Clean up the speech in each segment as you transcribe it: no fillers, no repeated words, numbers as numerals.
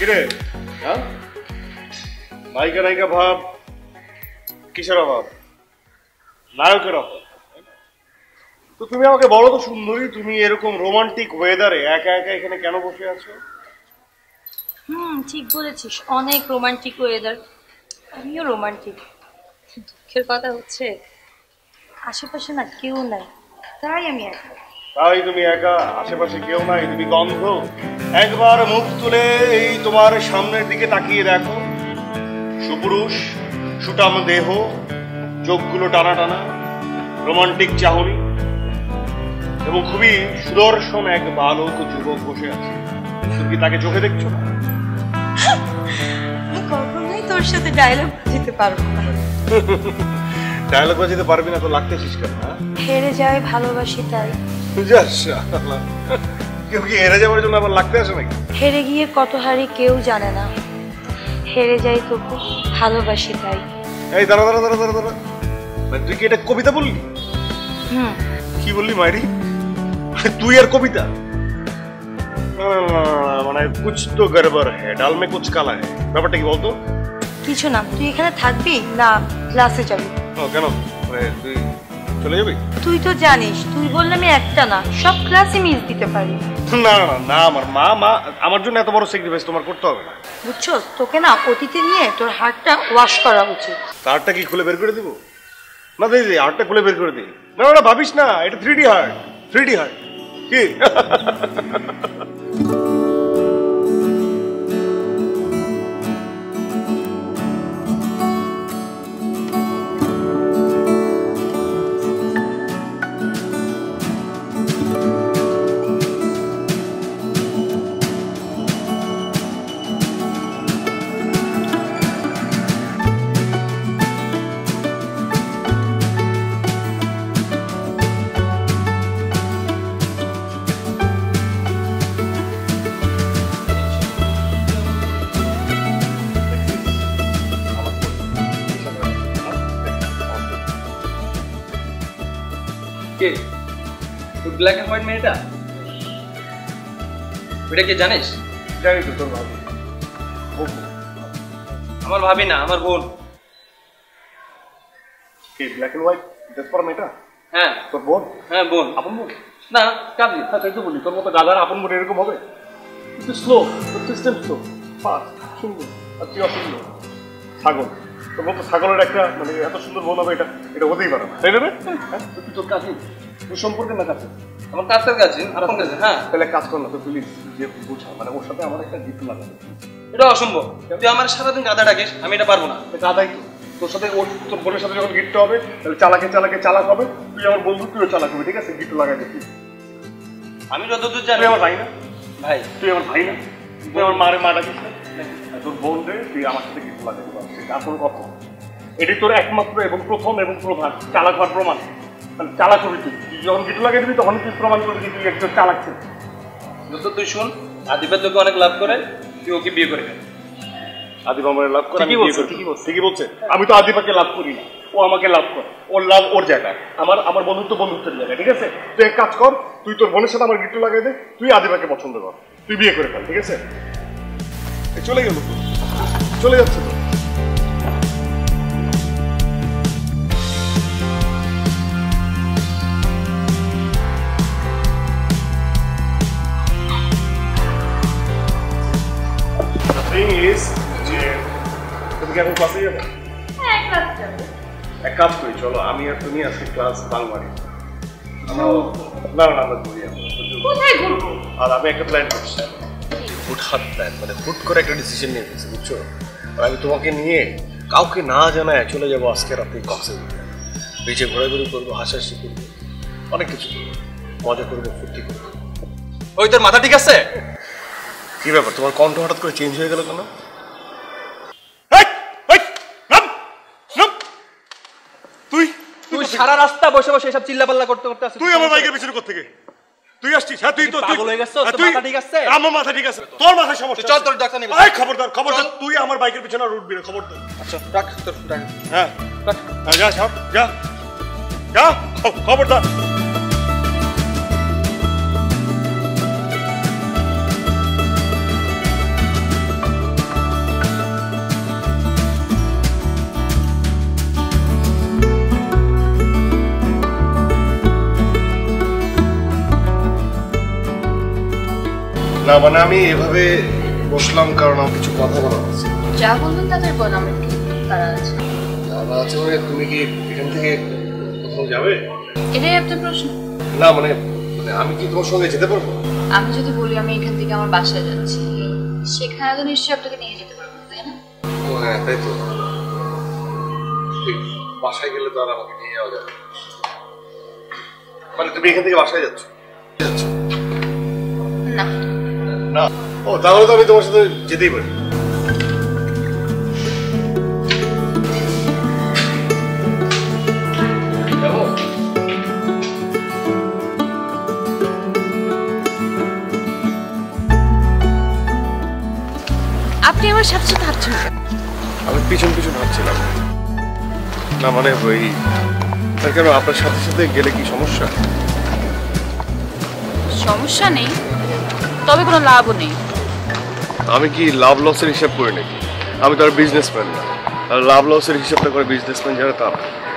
কিরে হ্যাঁ নায়িকা নায়িকা ভাব কিসের অভাব নায়কের অভাব তো তুমি আমাকে বলো তো সুন্দরী তুমি এরকম রোমান্টিক ওয়েদারে একা একা এখানে কেন বসে আছো ঠিক বলেছিস অনেক রোমান্টিক ওয়েদার আমিও রোমান্টিক দুঃখের কথা হচ্ছে আশেপাশে না কেউ নাই তাই আমি একা তাই তুমি একা আশেপাশে কেউ নাই তুমি গন্ধ একবার মুখ তুলে এই তোমার সামনের দিকে তাকিয়ে দেখো সুপুরুষ সুটাম দেহ চোখগুলো টানা টানা রোমান্টিক চাহনি এবং খুবই সুদর্শন এক বালক যুবক বসে আছে তুমি কি তাকে চোখে দেখছো না কখনোই তোর সাথে ডায়লগ দিতে পারবো না ডায়লগ বাজাতে পারবি না তো লাগতেছিস কেন হেরে যায় ভালোবাসি তাই কেউ কি হেরে যাওয়ার জন্য আবার লাগতে আসে নাকি হেরে গিয়ে কত হারি কেউ জানে না হেরে যাই তোকে ভালোবাসি তাই এই দাঁড়া দাঁড়া দাঁড়া দাঁড়া দাঁড়া তুই কি এটা কবিতা বললি কি বললি মাইরি তুই আর কবিতা মানে কুছ তো গড়বড় হ্যায় ডাল মে কুছ কালা হ্যায় ব্যাপারটা কি বলতো কিছু না তুই এখানে থাকবি না ক্লাসে যাবি কেন মানে তুই চলে যাবি তুই তো জানিস তুই বললে আমি একটা না সব ক্লাসে মিস দিতে পারি না না না আমার মা আমার জন্য এত বড় স্যাক্রিফাইস তোমার করতে হবে না বুঝছো তোকে না অতীতে নিয়ে তোর হাতটা ওয়াশ করা উচিত হাতটা কি খুলে বের করে দিব না দিদি হাতটা খুলে বের করে দিই না ওটা ভাবিস না এটা 3D হার্ট 3D হার্ট কি কে তুই ব্ল্যাক এন্ড হোয়াইট মেয়েটা ওটা কে জানিস জানি তো তোর ভাবি আমার ভাবি না আমার বোন কে ব্ল্যাক এন্ড হোয়াইট ড্রেস পরা মেয়েটা হ্যাঁ তোর বোন হ্যাঁ বোন আপন বোন না কাঁদলি হ্যাঁ তাই তো বলি তোর মতো গাধার আপন বোন এরকম হবে একটু স্লো সিস্টেম স্লো ফাস্ট সুন্দর আর তুই অসুন্দর ছাগল তোর মতো ছাগলের একটা মানে এত সুন্দর বোন হবে এটা হতেই পারে না তাই না রে হ্যাঁ তুই তোর কাছে তুই সম্পর্কে না কাছে আমার কাছের কাছে আপন কাছে হ্যাঁ তাহলে কাজ কর না তো প্লিজ যে বুঝা মানে ওর সাথে আমার একটা গিফট লাগাবে এটা অসম্ভব তুই আমার সারাদিন গাদা ডাকিস আমি এটা পারবো না গাধাই তো তোর সাথে তোর বোনের সাথে যখন গিফট হবে তাহলে চালাকে চালাক হবে তুই আমার বন্ধু তুইও চালাক হবে ঠিক আছে গিফট লাগাই দিবি আমি যতদূর জানি তুই আমার ভাই না ভাই তুই আমার ভাই না তুই আমার মারে মা ডাকিস না তোর বোন রে তুই আমার সাথে গিফট লাগাতে পারছিস আসল কথা এটি তোর একমাত্র এবং প্রথম এবং প্রধান চালাক হওয়ার প্রমাণ মানে চালাক হবি তুই যখন গিফট লাগিয়ে দিবি তখন তুই প্রমাণ করবি যে তুই একজন চালাক ছিল তুই শুন আদিবের তোকে অনেক লাভ করে তুই ওকে বিয়ে করে ফেল আদিবা আমার লাভ করে ঠিকই বলছে আমি তো আদিবাকে লাভ করি না ও আমাকে লাভ করে ওর লাভ ওর জায়গায় আমার বন্ধুত্বের জায়গায় ঠিক আছে তুই এক কাজ কর তুই তোর বোনের সাথে আমার গিফট লাগাই দে তুই আদিবাকে পছন্দ কর তুই বিয়ে করে ফেল ঠিক আছে চলে গেল চলে যাচ্ছে তো তুমি কি এখন ক্লাসে যাবে এক কাজ করি চলো আমি আর তুমি আজকে ক্লাস বাংলারি না আমরা ঘুরি আর আমি একটা প্ল্যান করছি হুটহাট প্ল্যান মানে হুট করে একটা ডিসিশন নিয়ে ফেলছি বুঝছো আর আমি তোমাকে নিয়ে কাউকে না জানায় চলে যাবো আজকে রাতে কক্সবাজার বিচে ঘোরাঘুরি করবো হাসাহাসি করবো অনেক কিছু করবো মজা করবো ফুর্তি করবো ওই তোর মাথা ঠিক আছে কি ব্যাপার তোমার কণ্ঠ হঠাৎ করে চেঞ্জ হয়ে গেল কেন তুই সারা রাস্তা বসে বসে এসব চিল্লাপাল্লা করতে আসছিস তুই আমার বাইকের পিছনে কোথা থেকে তুই আসছিস হ্যাঁ তুই তো পাগল হয়ে গেছিস তোর মাথা ঠিক আছে আমার মাথা ঠিক আছে তোর মাথা সমস্যা চল তোর ডাক্তার নিবি এই খবরদার তুই আমার বাইকের পিছনে আর উঠবি না খবরদার আচ্ছা ডাক তোর ডাক হ্যাঁ যা সব যা খবরদার না মানে আমি এভাবে বসলাম কারণ আমার কিছু কথা বলা আছে। যা বলবেন তাদের বল, আমার কি তারা আছে? তারা আছে মানে তুমি কি এখান থেকে কোথাও যাবে? এটাই আপনার প্রশ্ন? না মানে আমি কি তোমার সঙ্গে যেতে পারবো? আমি যদি বলি আমি এখান থেকে আমার বাসায় যাচ্ছি, সেখানে তো নিশ্চয়ই আপনাকে নিয়ে যেতে পারবো, তাই না? ও হ্যাঁ তাই তো। ঠিক বাসায় গেলে তো আর আমাকে নিয়ে যাওয়া যাবে মানে তুমি এখান থেকে বাসায় যাচ্ছ? না না। ও তাহলে তো আমি তোমার সাথে যেতেই পারি। আপনি আমার সাথে সাথে হাঁটছেন কেন? আমি পিছন পিছন হাঁটছিলাম। না মানে ওই কেন আপনার সাথে সাথে গেলে কি সমস্যা? সমস্যা নেই, তবে কোনো লাভও নেই। আমি কি লাভ লসের হিসাব করে নাকি? আমি তো আর বিজনেসম্যান না, আর লাভ লসের হিসাবটা করে বিজনেসম্যান যারা তা।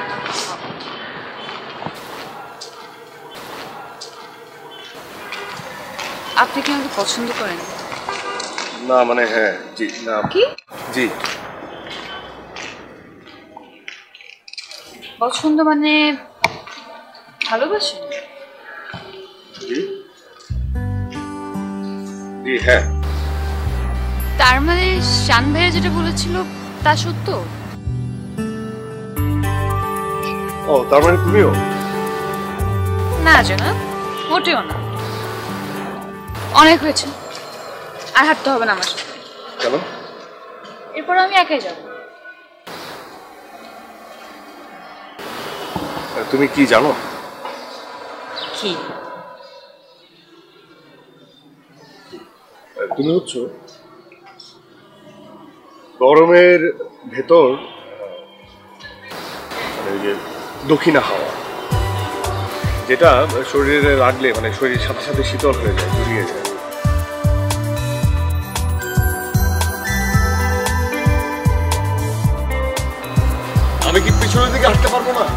আপনি কি আমাকে পছন্দ করেন? না মানে হ্যাঁ জি না কি জি পছন্দ মানে ভালোবাসেন? জি জি হ্যাঁ। তার মানে শান ভাইয়া যেটা বলেছিল তা সত্য? ও তার মানে তুমিও? না জানা, মোটেও না। অনেক হয়েছে, আর হাঁটতে হবে না আমার সাথে। কেন? এরপর আমি একাই যাব। তুমি কি জানো? কি? তুমি হচ্ছ গরমের ভেতর মানে ওই যে দক্ষিণা হাওয়া, যেটা শরীরে লাগলে মানে শরীরের সাথে সাথে শীতল হয়ে যায়, জড়িয়ে যায়। আমি কি পিছনের দিকে হাঁটতে পারবো না?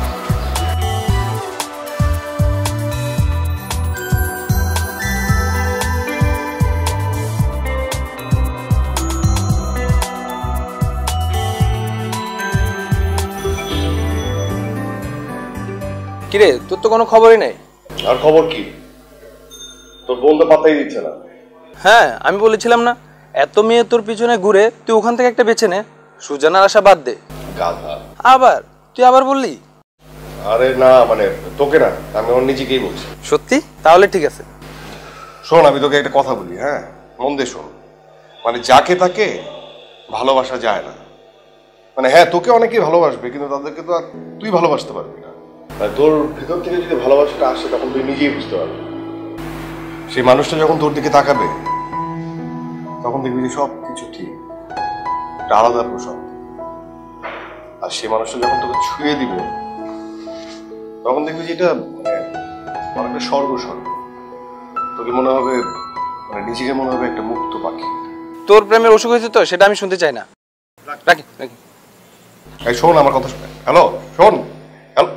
কিরে, তোর তো কোনো খবরই নেই। আর খবর কি? তোর বোন তো পাত্তাই দিচ্ছে না। হ্যাঁ, আমি বলেছিলাম না, এত মেয়ে তোর পিছনে ঘুরে, তুই ওখান থেকে একটা বেছে নে, সুজানার আশা বাদ দে। গাধা। আবার তুই আবার বললি? আরে না মানে তোকে না, আমি ওর নিজেকেই বলছি। সত্যি? তাহলে ঠিক আছে। শোন, আমি তোকে একটা কথা বলি, হ্যাঁ মন দিয়ে শোন। মানে যাকে তাকে ভালোবাসা যায় না। মানে হ্যাঁ তোকে অনেকেই ভালোবাসবে, কিন্তু তাদেরকে তো আর তুই ভালোবাসতে পারবি না। মানে তোর ভেতর থেকে যদি ভালোবাসাটা আসে, তখন তুই নিজেই বুঝতে পারবি। সেই মানুষটা যখন তোর দিকে তাকাবে, তখন দেখবি যে সব কিছু ঠিক, একটা আলাদা প্রসঙ্গ। আর সেই মানুষটা যখন তোকে ছুঁয়ে দিবে, তখন দেখবি যে এটা মানে অনেকটা স্বর্গ স্বর্গ। তোকে মনে হবে মানে নিজেকে মনে হবে একটা মুক্ত পাখি। তোর প্রেমের অসুখ হয়েছে তো, সেটা আমি শুনতে চাই না। রাখি রাখি। এই শোন আমার কথা শোন। হ্যালো শোন, হ্যালো।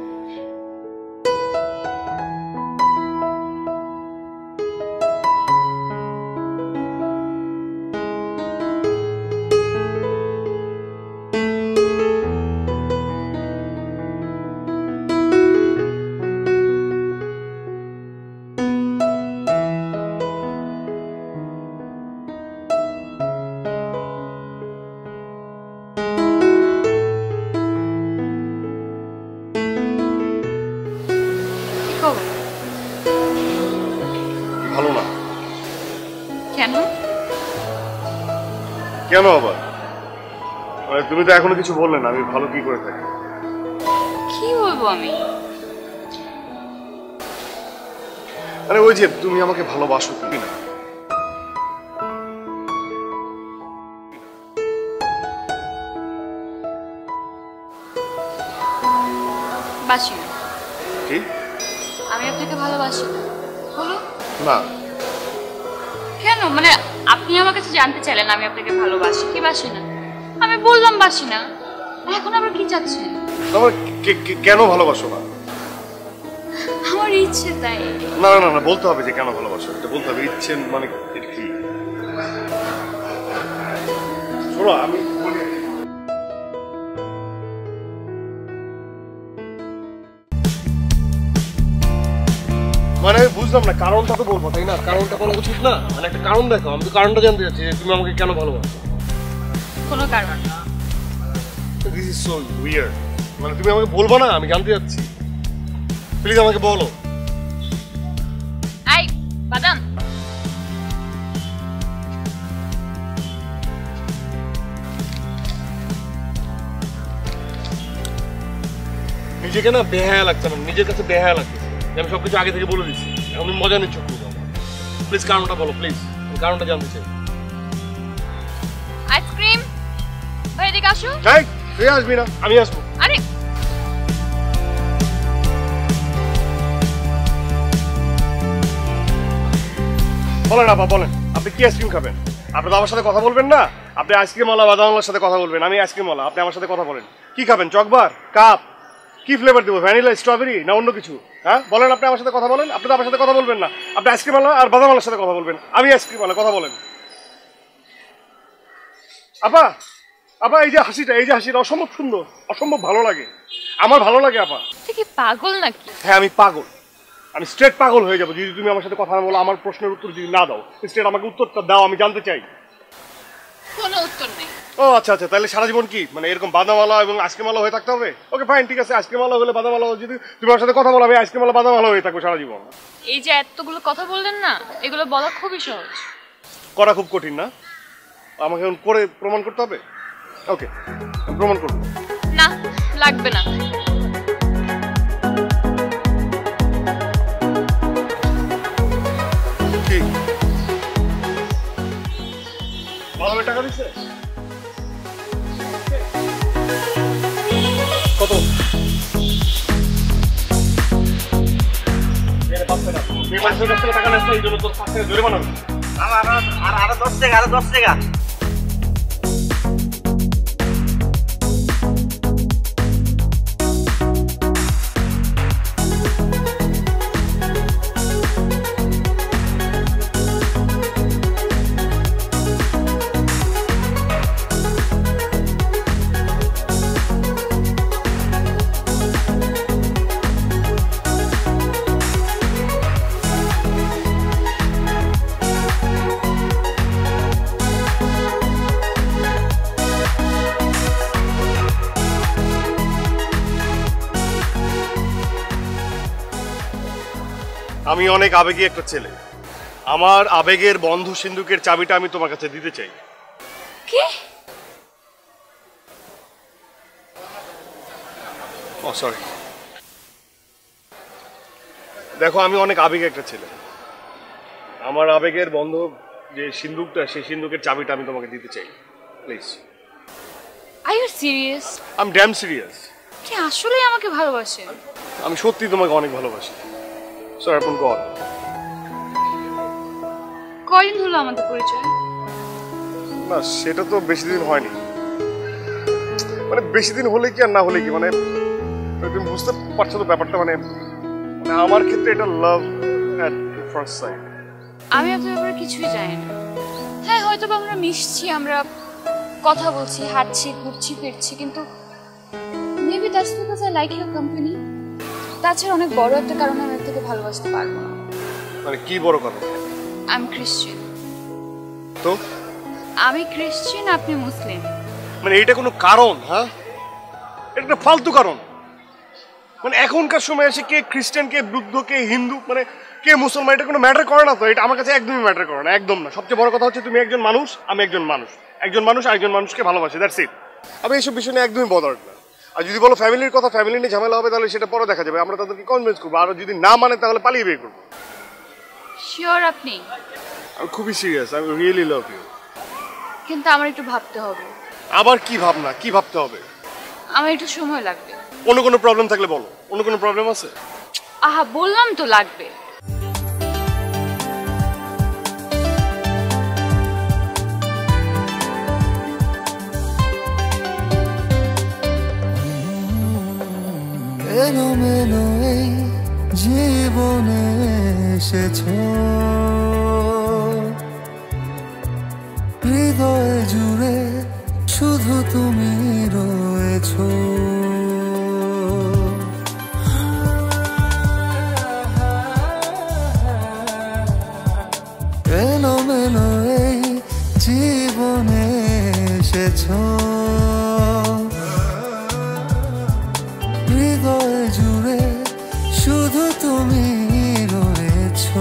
ভালো না? কেন? কেন আবার? মানে তুমি তো এখনো কিছু বললে না, আমি ভালো কি করে থাকি? কি বলবো আমি? আরে ওই যে তুমি আমাকে ভালোবাসো কি না? বাসি না। কি? আমি আপনাকে ভালোবাসি না। বলো না। কেন? মানে আপনি আমার কাছে জানতে চাইলেন আমি আপনাকে ভালোবাসি কি বাসি না। আমি বললাম বাসি না, এখন আবার কি চাচ্ছেন? তোমার কেন ভালোবাসো না? আমার ইচ্ছে তাই। না না না, বলতে হবে যে কেন ভালোবাসো, এটা বলতে হবে। ইচ্ছে মানে এটা কি? শোনো, আমি বলি, মানে বুঝলাম না, কারণটা তো বলবো তাই না? কারণটা বলা উচিত না? মানে একটা কারণ দেখো, আমি তো কারণটা জানতে চাচ্ছি যে তুমি আমাকে কেন ভালোবাসো। কোনো কারণ না। This is so weird. মানে তুমি আমাকে বলবো না? আমি জানতে চাচ্ছি, প্লিজ আমাকে বলো। আই বাদাম, নিজেকে না বেহায়া লাগছে, আমার নিজের কাছে বেহায়া লাগছে। আমি সবকিছু আগে থেকে বলে দিচ্ছি, এখন তুমি মজা নিচ্ছ খুব। প্লিজ কারণটা বলো, প্লিজ, আমি কারণটা জানতে চাই। আইসক্রিম ভাই, এদিকে আসো। তাই তুই আসবি না, আমি আসবো। আরে বলেন আপা, বলেন আপনি কি আইসক্রিম খাবেন? আপনি তো আমার সাথে কথা বলবেন না। আপনি আইসক্রিম ওয়ালা বাদামওয়ালার সাথে কথা বলবেন, আমি আইসক্রিম ওয়ালা। আপনি আমার সাথে কথা বলেন। কি খাবেন? চকবার, কাপ, কি ফ্লেভার দেবো? ভ্যানিলা, স্ট্রবেরি না অন্য কিছু? হ্যাঁ বলেন, আপনি আমার সাথে কথা বলেন। আপনি তো আমার সাথে কথা বলবেন না, আপনি আইসক্রিম ওয়ালা আর বাদামওয়ালার সাথে কথা বলবেন। আমি আইসক্রিম ওয়ালা, কথা বলেন। আপা, আপা এই যে হাসিটা, এই যে হাসিটা অসম্ভব সুন্দর, অসম্ভব ভালো লাগে, আমার ভালো লাগে। আপা তুই কি পাগল নাকি? হ্যাঁ আমি পাগল, আমি স্ট্রেট পাগল হয়ে যাবো যদি তুমি আমার সাথে কথা না বলো, আমার প্রশ্নের উত্তর যদি না দাও। স্ট্রেট আমাকে উত্তরটা দাও, আমি জানতে চাই। কোনো উত্তর নেই। ও আচ্ছা আচ্ছা, তাহলে সারা জীবন কি মানে এরকম বাদামওয়ালা এবং আইসক্রিমওয়ালা হয়ে থাকতে হবে? ওকে ফাইন, ঠিক আছে, আইসক্রিমওয়ালা হলে বাদামওয়ালা, যদি তুমি আমার সাথে কথা বলো আমি আইসক্রিমওয়ালা বাদামওয়ালা হয়ে থাকবো সারা জীবন। এই যে এতগুলো কথা বললেন না, এগুলো বলা খুবই সহজ। করা খুব কঠিন না? আমাকে এখন করে প্রমাণ করতে হবে? ওকে, প্রমাণ করবো। না লাগবে না। কি বাদামের টাকা দিচ্ছে? কত? টাকা নেই, এই জন্য তোর 5 টাকা জোরে বানাবো। আরো 10 টাকা, আরো 10 টাকা। আমি অনেক আবেগী একটা ছেলে, আমার আবেগের বন্ধু সিন্ধুকের চাবিটা আমি তোমার কাছে দিতে চাই। কি? ও সরি, দেখো আমি অনেক আবেগী একটা ছেলে, আমার আবেগের বন্ধু যে সিন্ধুকটা, সেই সিন্ধুকের চাবিটা আমি তোমাকে দিতে চাই, please. Are you serious? I am damn serious. তুই আসলেই আমাকে ভালোবাসেন? আমি সত্যি তোমাকে অনেক ভালোবাসি। সো আপন গড। কয়দিন হলো আমাদের পরিচয়? না সেটা তো বেশি দিন হয়নি, মানে বেশি দিন হলে কি আর না হলে কি, মানে তুমি বুঝতে পারছো তো ব্যাপারটা, মানে আমার ক্ষেত্রে এটা লাভ এট ফার্স্ট সাইট। আমি আপনার ব্যাপারে কিছুই জানি না। হ্যাঁ হয়তো আমরা মিশছি, আমরা কথা বলছি, হাঁটছি, ঘুরছি, ফিরছি, কিন্তু maybe that's because I like your company. তাছাড়া অনেক বড় একটা কারণে আমি তোকে ভালোবাসতে পারবো না। মানে কি বড় কথা? I am Christian. তো আমি খ্রিশ্চান, আপনি মুসলিম। মানে এটা কোনো কারণ? হ্যাঁ এটা একটা ফালতু কারণ। মানে এখনকার সময় এসে কে খ্রিস্টান, কে বুদ্ধ, কে হিন্দু, মানে কে মুসলমান, এটা কোনো ম্যাটার করে না তো। এটা আমার কাছে একদমই ম্যাটার করে না, একদম না। সবচেয়ে বড় কথা হচ্ছে তুমি একজন মানুষ, আমি একজন মানুষ, একজন মানুষ আরেকজন মানুষকে ভালোবাসে, দ্যাটস ইট। আমি এইসব বিষয় নিয়ে একদমই বদার্ড না। আর যদি বলো ফ্যামিলির কথা, ফ্যামিলি নিয়ে ঝামেলা হবে, তাহলে সেটা পরে দেখা যাবে, আমরা তাদেরকে কনভিন্স করবো। আর যদি না মানে তাহলে পালিয়ে বিয়ে করবো। শিওর আপনি? আমি খুবই সিরিয়াস, আমি রিয়েলি লাভ ইউ। কিন্তু আমার একটু ভাবতে হবে। আবার কি ভাবনা, কি ভাবতে হবে? আমার একটু সময় লাগবে। অন্য কোনো প্রবলেম থাকলে বলো। অন্য কোনো প্রবলেম আছে? আহা বললাম তো লাগবে। এলোমেলো এই জীবনে এসেছো, হৃদয় জুড়ে শুধু তুমি রয়েছো। এলোমেলো এই জীবনে এসেছো, হৃদয় জুড়ে শুধু তুমি রয়েছো।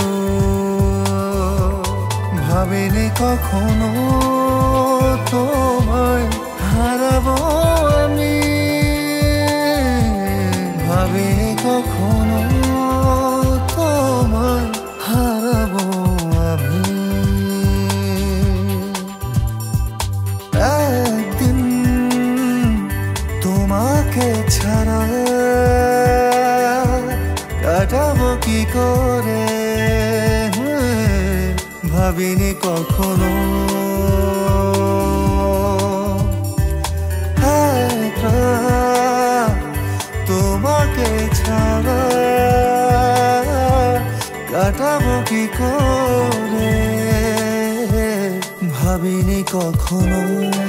ভাবিনি কখনো তোমায় হারাবো আমি, ভাবিনি কখনো তোমায় হারাবো আমি। একদিন তোমাকে ছাড়া কাটাবো কি করে, ভাবিনি কখনো তোমাকে ছাড়া কাটাবো কি করে, ভাবিনি কখনো,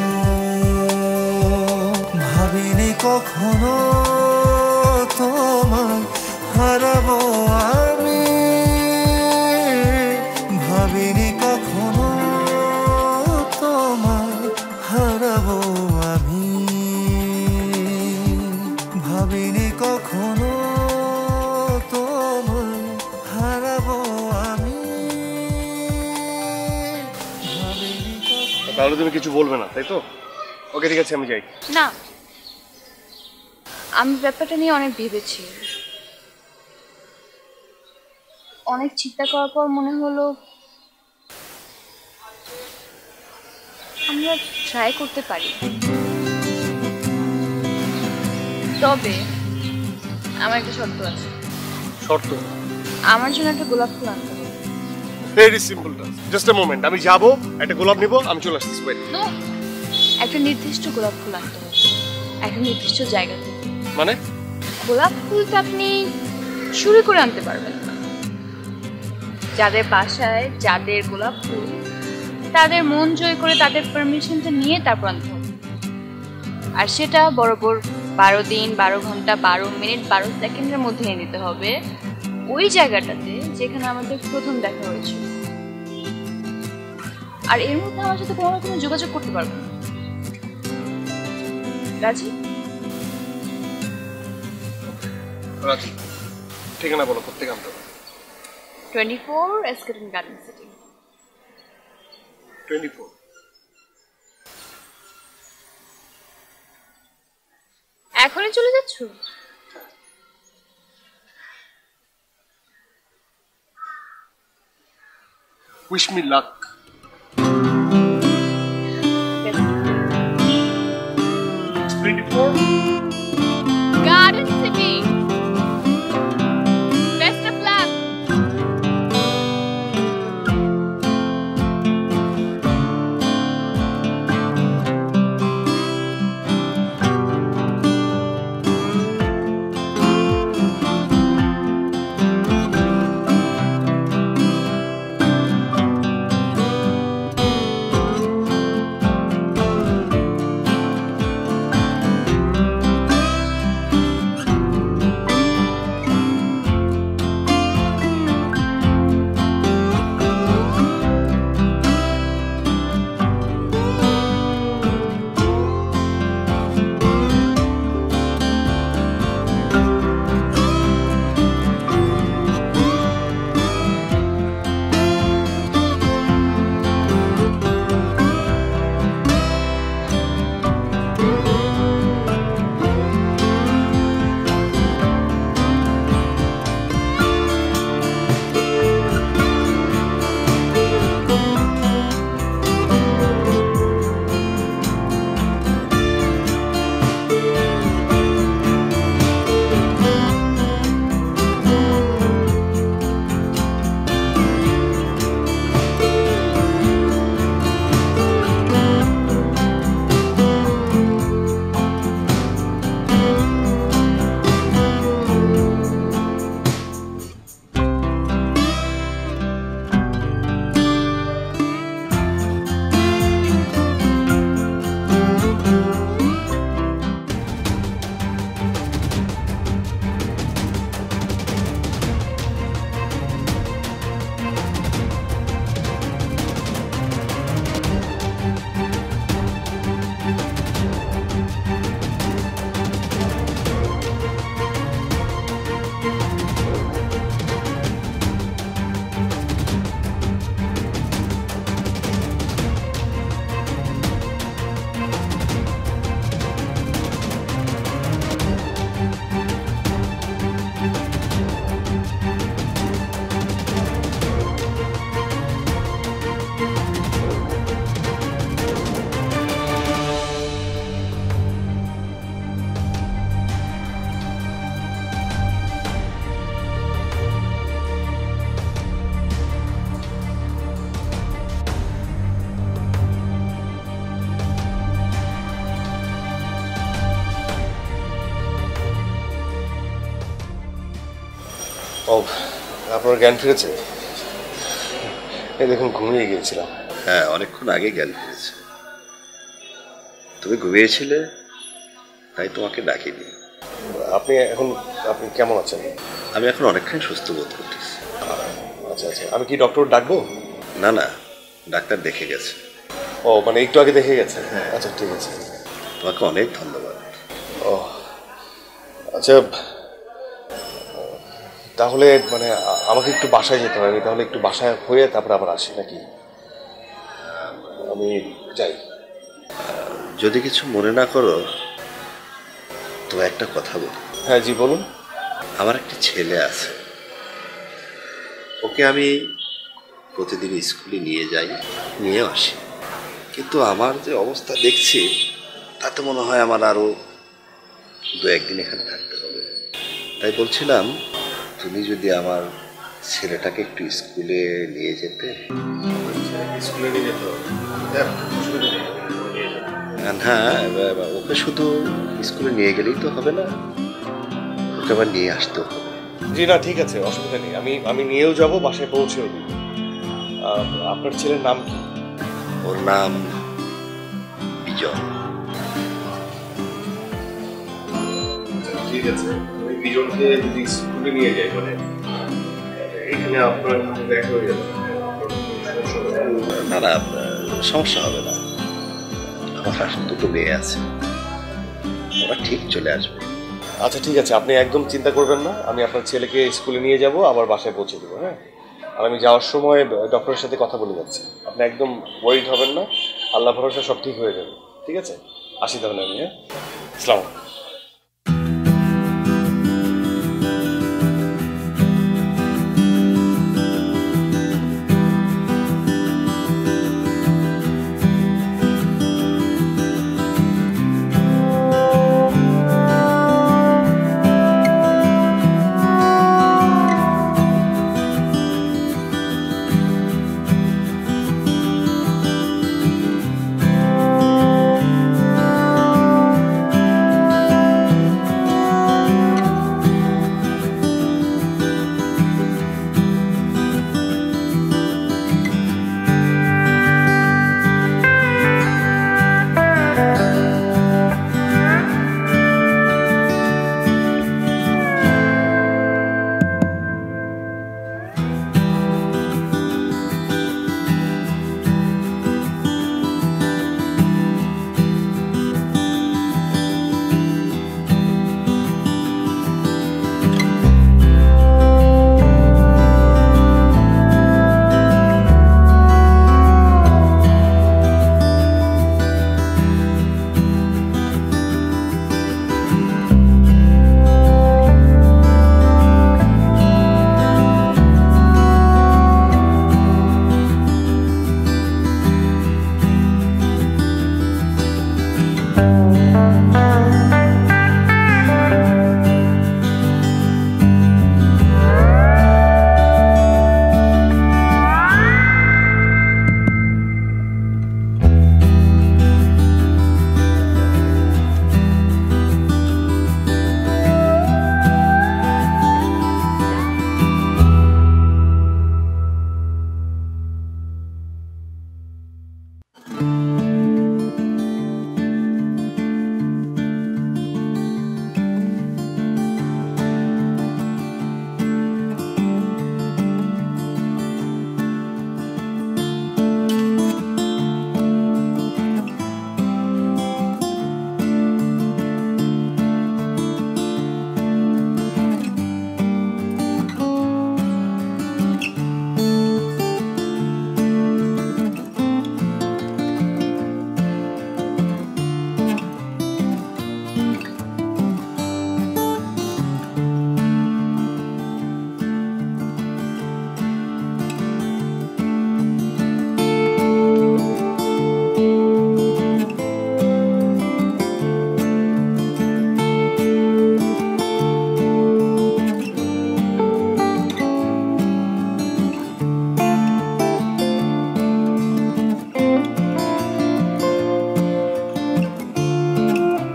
ভাবিনি কখনো তোমায় হারাবো আমি, ভাবিনি কখনো তোমায় হারাবো আমি, ভাবিনি কখনো তোমায় হারাবো আমি, ভাবিনি কখনো। তাহলে তুমি কিছু বলবে না, তাই তো? ওকে, ঠিক আছে, আমি যাই। না, আমি ব্যাপারটা নিয়ে অনেক ভেবেছি। অনেক চিন্তা করার পর মনে হলো আমরা ট্রাই করতে পারি। তবে আমার একটা শর্ত আছে। শর্ত? আমার জন্য একটা গোলাপ ফুল আনতে হবে। Very simple task. Just a moment, আমি যাব, একটা গোলাপ নিব, আমি চলে আসতেছি। ওয়েট। নো, একটা নির্দিষ্ট গোলাপ ফুল আনতে হবে, একটা নির্দিষ্ট জায়গা থেকে। মানে? গোলাপ ফুলটা আপনি চুরি করে আনতে পারবেন না। যাদের বাসায় যাদের গোলাপ ফুল, তাদের মন জয় করে তাদের পারমিশনটা নিয়ে তারপর আনতে হবে। আর সেটা বরাবর 12 দিন 12 ঘন্টা 12 মিনিট 12 সেকেন্ডের মধ্যে এনে দিতে হবে ওই জায়গাটাতে যেখানে আমাদের প্রথম দেখা হয়েছিল। আর এর মধ্যে আমার সাথে কোনো রকম যোগাযোগ করতে পারবো না। রাজি? রাজি। ঠিকানা বলো, কোথেকে আনতে হবে? 24 এসকেটন গার্ডেন সিটি। 24? এখনই চলে যাচ্ছ? Wish me luck. It's 24? Garden City. Best of luck. ও, আপনার জ্ঞান ফিরেছে? এই দেখুন, ঘুমিয়ে গিয়েছিলাম। হ্যাঁ, অনেকক্ষণ আগে জ্ঞান ফিরেছে। তুমি ঘুমিয়েছিলে, তাই তোমাকে ডাকিনি। আপনি কেমন আছেন? আমি এখন অনেকখানি সুস্থ বোধ করতেছি। আচ্ছা আচ্ছা, আমি কি ডক্টর ডাকবো? না না, ডাক্তার দেখে গেছে। ও, মানে একটু আগে দেখে গেছে? আচ্ছা, ঠিক আছে। তোমাকে অনেক ধন্যবাদ। ও আচ্ছা, তাহলে মানে আমাকে একটু বাসায় যেতে হবে। আমি তাহলে একটু বাসায় হয়ে তারপরে আবার আসি নাকি? আমি যাই। যদি কিছু মনে না করো তো একটা কথা বলি। হ্যাঁ জি, বলুন। আমার একটা ছেলে আছে, ওকে আমি প্রতিদিন স্কুলে নিয়ে যাই, নিয়ে আসি, কিন্তু আমার যে অবস্থা দেখছি তাতে মনে হয় আমার আরো 2-1 দিন এখানে থাকতে হবে। তাই বলছিলাম, তুমি যদি আমার ছেলেটাকে একটু স্কুলে নিয়ে যেতে। স্কুলে নিয়ে যেতে হবে? হ্যাঁ, ওকে শুধু স্কুলে নিয়ে গেলেই তো হবে না, ওকে আবার নিয়ে আসতেও হবে। জি না, ঠিক আছে, অসুবিধা নেই। আমি নিয়েও যাব, বাসায় পৌঁছেও দিব। আপনার ছেলের নাম কি? ওর নাম বিজয়। ঠিক আছে, ওই বিজনকে যদি স্কুলে নিয়ে যাই, মানে এখানে আপনার দেখা হয়ে যাবে। না না, সমস্যা হবে না। আমার 2 মেয়ে আছে, ওরা ঠিক চলে আসবে। আচ্ছা ঠিক আছে, আপনি একদম চিন্তা করবেন না। আমি আপনার ছেলেকে স্কুলে নিয়ে যাব, আবার বাসায় পৌঁছে দেবো। হ্যাঁ, আর আমি যাওয়ার সময় ডক্টরের সাথে কথা বলে যাচ্ছি। আপনি একদম ওয়ারিড হবেন না, আল্লাহ ভরসা সব ঠিক হয়ে যাবে। ঠিক আছে, আসি তাহলে আমি। হ্যাঁ, আসসালামু আলাইকুম।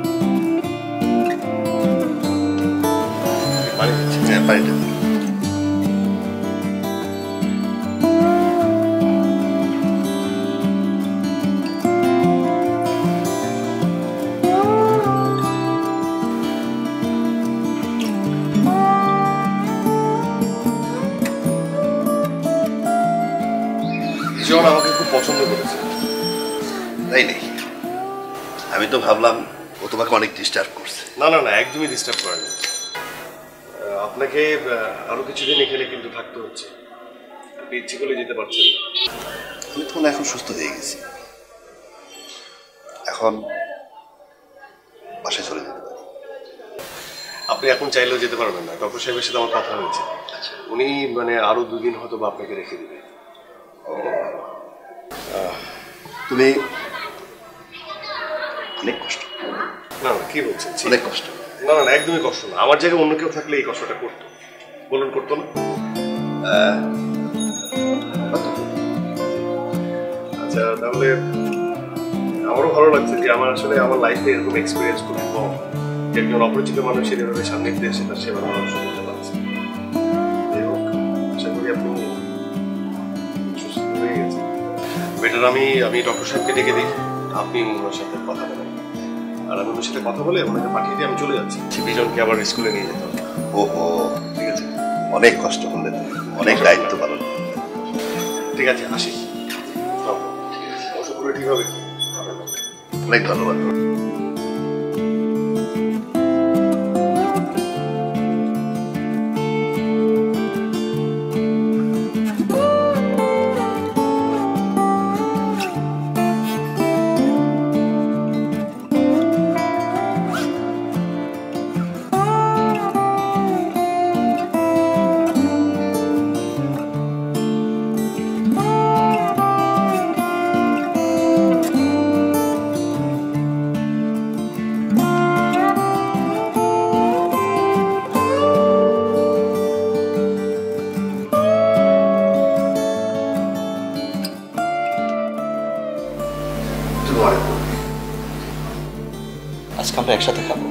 পানিটা তাই নেই, আমি তো ভাবলাম ও তোমাকে অনেক ডিস্টার্ব করছে। না না না, একদমই ডিস্টার্ব করেনি। আপনাকে আরো কিছুদিন এখানে কিন্তু থাকতে হচ্ছে, আপনি ইচ্ছে করলে যেতে পারছেন না। আমি তো মনে হয় এখন সুস্থ হয়ে গেছি, এখন বাসায় চলে যেতে পারি। আপনি এখন চাইলেও যেতে পারবেন না, ডক্টর সাহেবের সাথে আমার কথা হয়েছে, উনি মানে আরো 2 দিন হয়তো বা আপনাকে রেখে দিবে। তুমি অনেক কষ্ট। না না, কি বলছেন, অনেক কষ্ট। না না না, একদমই কষ্ট না। আমার জায়গায় অন্য কেউ থাকলে এই কষ্টটা করতো, বলুন করতো না? আচ্ছা, তাহলে আমারও ভালো লাগছে যে আমার আসলে আমার লাইফে এরকম এক্সপিরিয়েন্স খুব কম, যে একজন অপরিচিত মানুষের এভাবে সান্নিধ্যে এসে তার সেবা করার সুযোগ পাচ্ছে। যাই হোক, আশা করি আপনি সুস্থ হয়ে গেছেন। বেটার আমি ডক্টর সাহেবকে ডেকে দিই, আপনি ওনার সাথে কথা বলেন, আর আমি ওনার সাথে কথা বলে ওনাকে পাঠিয়ে দিয়ে আমি চলে যাচ্ছি। বিজনকে আবার স্কুলে নিয়ে যেতে হবে। ওহো, ঠিক আছে, অনেক কষ্ট করলে তুমি, অনেক দায়িত্ব পালন। ঠিক আছে, আসি। ওষুধগুলো ঠিকভাবে অনেক ধন্যবাদ। আজকে আমরা একসাথে খাবো।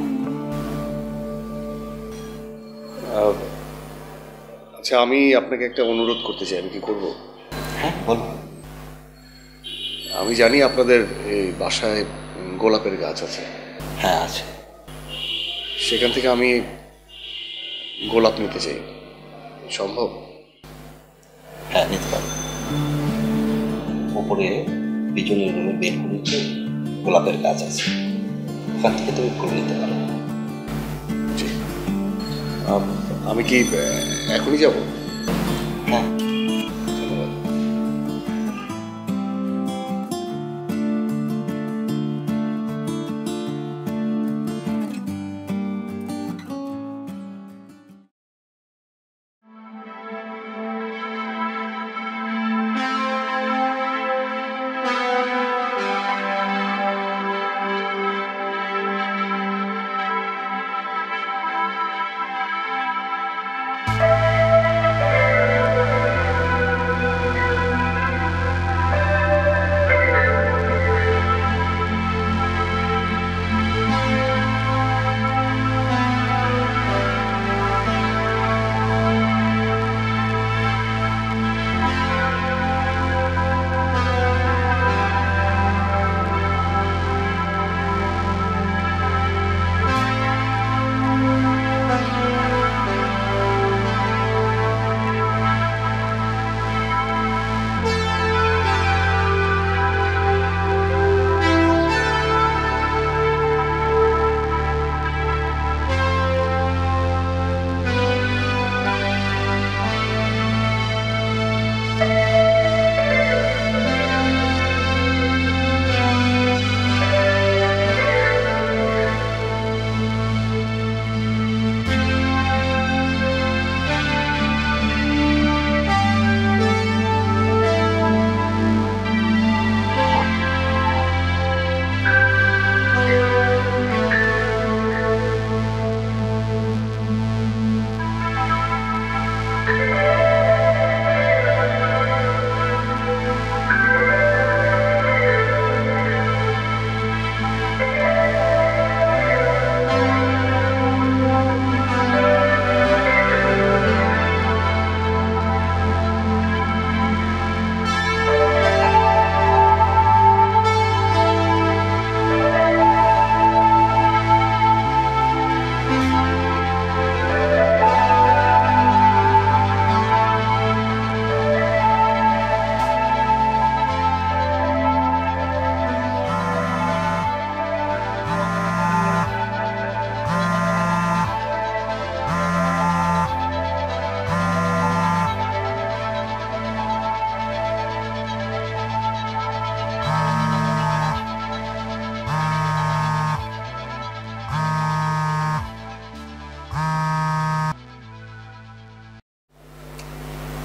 আচ্ছা, আমি আপনাকে একটা অনুরোধ করতে চাই, আমি কি করবো? হ্যাঁ বলো। আমি জানি আপনাদের এই বাসায় গোলাপের গাছ আছে। হ্যাঁ আছে। সেখান থেকে আমি গোলাপ নিতে চাই, সম্ভব? হ্যাঁ নিতে পারো। উপরে পিছনের রুমে বেলকুনিতে গোলাপের গাছ আছে, ওখান থেকে তুমি ফুল নিতে পারো। আমি কি এখনই যাব? হ্যাঁ। ধন্যবাদ।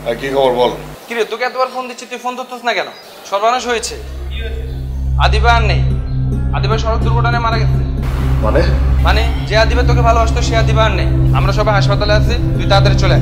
কি খবর বল? কিরে তোকে এতবার ফোন দিচ্ছি তুই ফোন ধরছিস না কেন? সর্বনাশ হয়েছে। আদিবা আর নেই। আদিবা সড়ক দুর্ঘটনায় মারা গেছে। মানে যে আদিবা তোকে ভালোবাসতো সে আদিবা আর নেই। আমরা সবাই হাসপাতালে আছি, তুই তাড়াতাড়ি চলে আয়।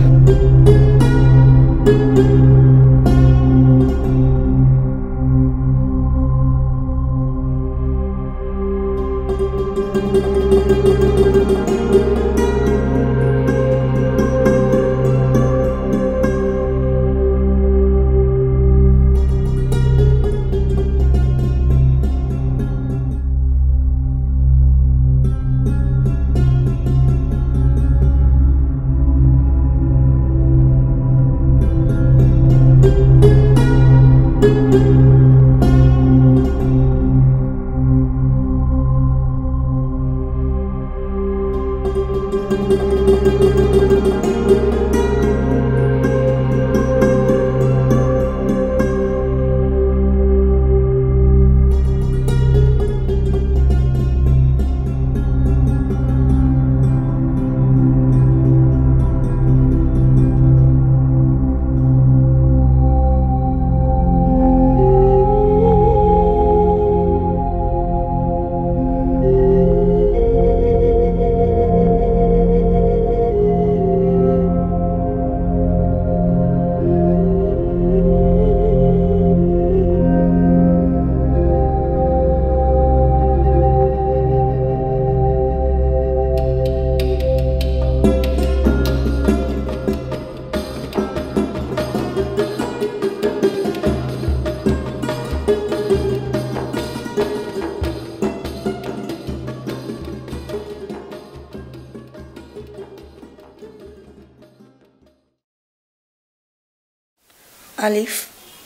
আলিফ,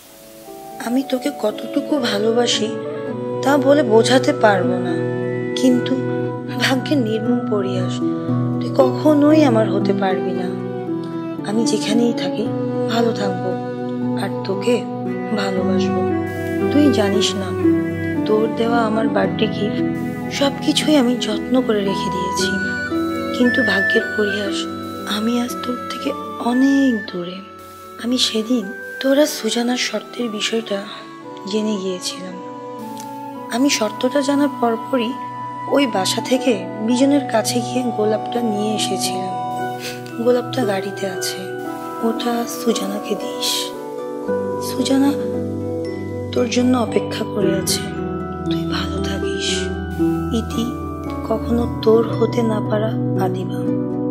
আমি তোকে কতটুকু ভালোবাসি তা বলে বোঝাতে পারবো না, কিন্তু ভাগ্যের নির্মম পরিহাস, তুই কখনোই আমার হতে পারবি না। আমি যেখানেই থাকি ভালো থাকবো আর তোকে ভালোবাসবো। তুই জানিস না, তোর দেওয়া আমার বার্থডে গিফট সবকিছুই আমি যত্ন করে রেখে দিয়েছি, কিন্তু ভাগ্যের পরিহাস আমি আজ তোর থেকে অনেক দূরে। আমি সেদিন তোরা সুজানার শর্তের বিষয়টা জেনে গিয়েছিলাম। আমি শর্তটা জানার পরপরই ওই বাসা থেকে বিজনের কাছে গিয়ে গোলাপটা নিয়ে এসেছিলাম। গোলাপটা গাড়িতে আছে, ওটা সুজানাকে দিস। সুজানা তোর জন্য অপেক্ষা করে আছে, তুই ভালো থাকিস। ইতি, কখনো তোর হতে না পারা আদিবা।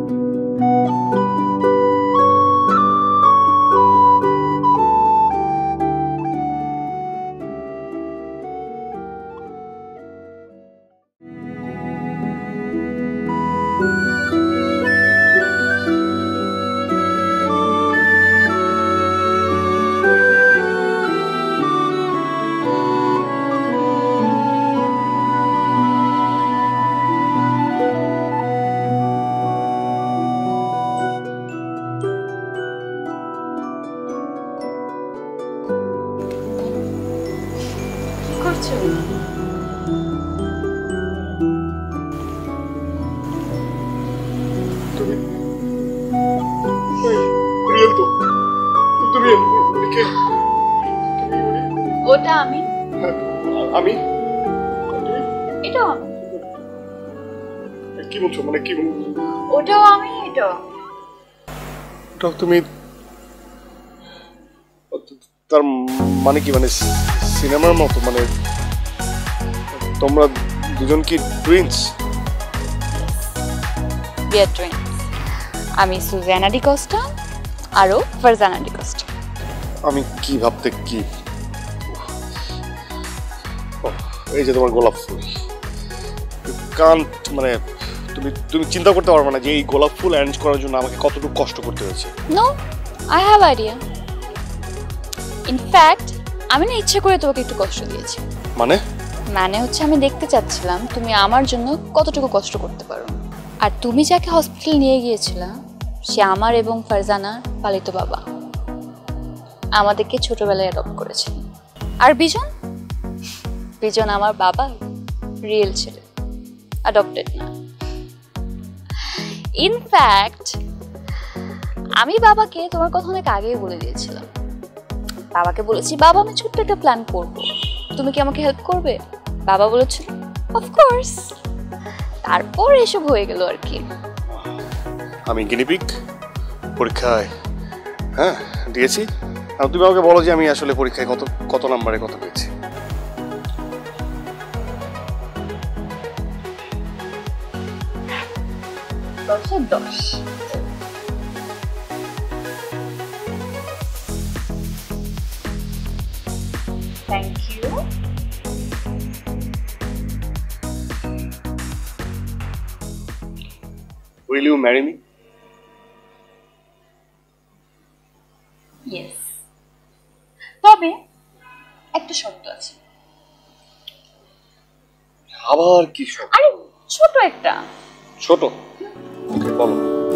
ওটা আমি। আমি? এটাও আমি। কি বলছো? মানে কি? ওটাও আমি, এটাও তুমি? তার মানে কি, মানে সিনেমার মতো? মানে তোমরা দুজন কি টুইন্স? We are twins. আমি সুজানা ডিকোস্টা আরো ফারজানা ডিকোস্টা। আমি কি ভাবতে কি, এই যে তোমার গোলাপ ফুল, কান্ট, মানে তুমি চিন্তা করতে পারবে না যে এই গোলাপ ফুল অ্যারেঞ্জ করার জন্য আমাকে কতটুকু কষ্ট করতে হয়েছে। No, I have idea. In fact আমি না ইচ্ছে করে তোমাকে একটু কষ্ট দিয়েছি। মানে হচ্ছে আমি দেখতে চাচ্ছিলাম তুমি আমার জন্য কতটুকু কষ্ট করতে পারো। আর তুমি যাকে হসপিটাল নিয়ে গিয়েছিলা সে আমার এবং ফারজানার পালিত বাবা, আমাদেরকে ছোটবেলায় অ্যাডপ্ট করেছে। আর বিজন আমার বাবা রিয়েল ছেলে, অ্যাডপ্টেড না। ইনফ্যাক্ট আমি বাবাকে তোমার কথা অনেক আগেই বলে দিয়েছিলাম। বাবাকে বলেছি, বাবা আমি ছোট্ট একটা প্ল্যান করব, তুমি কি আমাকে হেল্প করবে? বাবা বলেছিল অফকোর্স। তারপর এসব হয়ে গেল আর কি। আমি গিনিপিগ পরীক্ষায় হ্যাঁ দিয়েছি। আর তুমি আমাকে বলো যে আমি আসলে পরীক্ষায় কত কত নাম্বারে কত পেয়েছি। Thank you. Will you marry me? Yes, তবে একটা শর্ত আছে। আবার কি শর্ত? আরে ছোট একটা। ছোট? ওকে বলো।